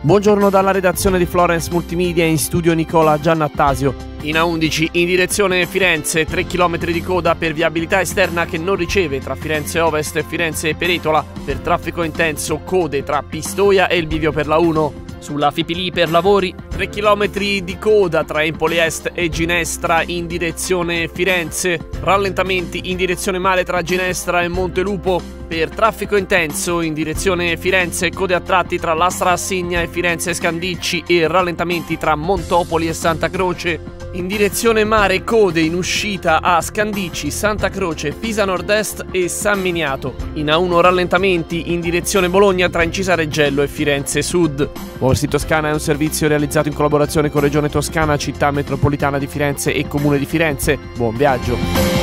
Buongiorno dalla redazione di Florence Multimedia, in studio Nicola Giannattasio. In A11 in direzione Firenze, 3 km di coda per viabilità esterna che non riceve tra Firenze Ovest e Firenze Peretola. Per traffico intenso, code tra Pistoia e il bivio per la 1. Sulla Fipili per lavori, 3 km di coda tra Empoli Est e Ginestra in direzione Firenze. Rallentamenti in direzione mare tra Ginestra e Montelupo. Per traffico intenso in direzione Firenze, code a tratti tra Lastra Assigna e Firenze Scandicci e rallentamenti tra Montopoli e Santa Croce. In direzione mare, code in uscita a Scandicci, Santa Croce, Pisa Nord-Est e San Miniato. In A1 rallentamenti in direzione Bologna tra Incisa Reggello e Firenze Sud. Orsi Toscana è un servizio realizzato in collaborazione con Regione Toscana, Città Metropolitana di Firenze e Comune di Firenze. Buon viaggio!